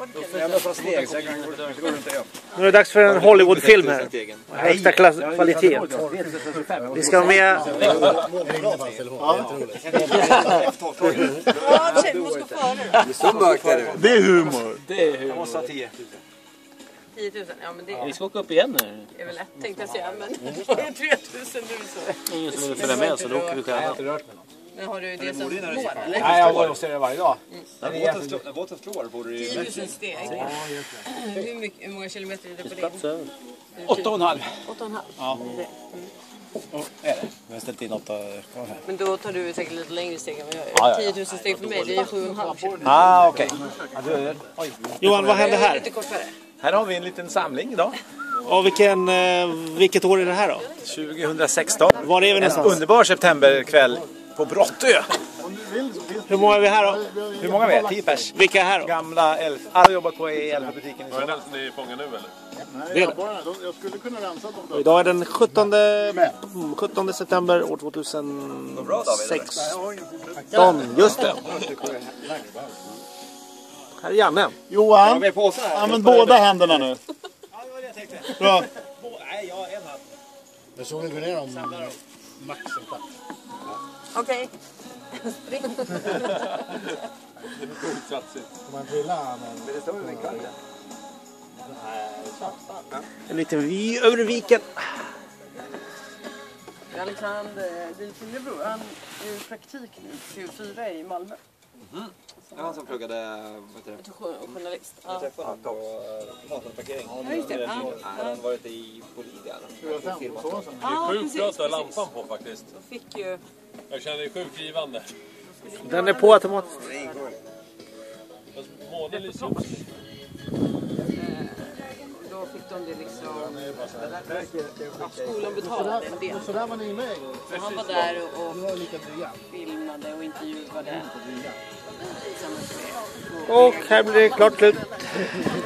Nu är det dags för en Hollywoodfilm här. Högsta kvalitet. Vi ska ha med... Det är humor. Jag måste ha 10 000. 10 000, ja men det Vi ska åka upp igen nu. är väl lätt tänkte jag säga, men det är 3 000 nu så. Ingen som vill följa med så då åker vi själva. Men har du det som mål eller? Nej, jag går och ser det varje dag. När båten slår borde det 10 000 steg. Hur många kilometer är det på det? 8,5. 8,5? Ja. Är det? Vi har ställt in 8 kvar här. Men då tar du säkert lite längre steg än vad jag Ja, gör. 10 000 steg för mig, det är 7,5 kilometer. Ah, okej. Oj. Johan, vad händer här? Lite kortare. Här har vi en liten samling idag. Och vilket år är det här då? 2016. Var är vi En någonstans? underbar septemberkväll på Brottö. Hur många är vi här då? Hur många vi är? 10 pers. Vilka är här då? Gamla elf. Alla har jobbat på i Elfa-butiken i Solna. Ni är fånga nu eller? Det är det. Jag skulle kunna rensa dem då. Idag är den 17 september år 2016. Just det. Här är Janne. Johan, använd båda händerna nu. Bra. Jag såg vi gå ner om max en kvart. Okej. Får man trilla? En liten vy över viken. Alexander, din lillebror, han är i praktik nu, 24 i Malmö. Det var han som pluggade, Journalist. jag träffade honom på Hatenparkering. Ja, just det. Han har varit i Bolivia. Det är sjukt bra att ha lampan på faktiskt. Jag fick ju... Jag känner det sjukt givande. Den är på automatiskt. Fast månen lyser upp. Då fick de det liksom... Skolan betalade en del. Så där var ni med. Så han var där och Det var lika dryga. filmade och intervjuade. Och här blir det klart slut.